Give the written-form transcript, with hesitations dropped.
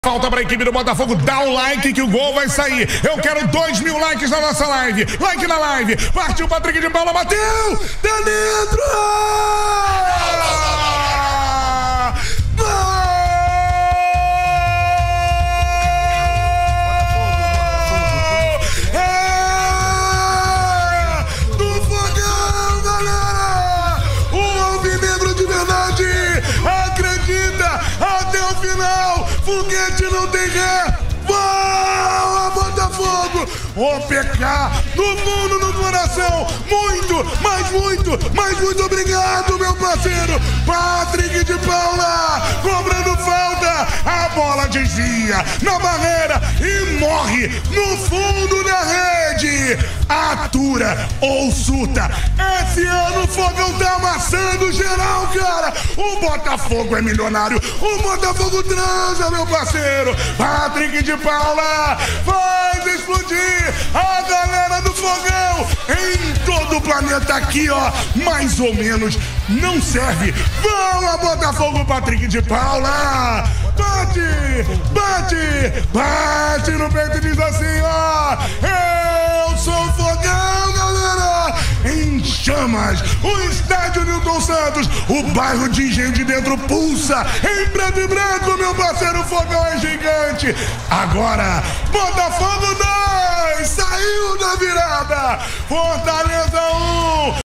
Falta para a equipe do Botafogo, dá o like que o gol vai sair. Eu quero 2.000 likes na nossa live. Like na live. Partiu o Patrick de Paula, bateu! Tá dentro! Do Fogão, galera! O alvinegro de verdade acredita até o final. Foguete não tem ré. Boa, Botafogo! O PK do mundo no coração. Muito obrigado, meu parceiro. Patrick de Paula cobrando falta. A bola desvia na barreira e morre no fundo da rede. Atura ou suta. Esse ano o Fogão tá amassando geral, cara. O Botafogo é milionário. O Botafogo transa, meu parceiro. Patrick de Paula faz explodir a galera do Fogão em todo o planeta aqui, ó. Mais ou menos não serve. Vamos, Botafogo, Patrick de Paula. Bate no peito e diz assim, ó. Eu sou o Fogão, galera. Em chamas, o estádio Newton Santos, o bairro de Engenho de Dentro pulsa em preto e branco, meu parceiro. Fogão é gigante. Agora, Botafogo 2, saiu da virada. Fortaleza 1.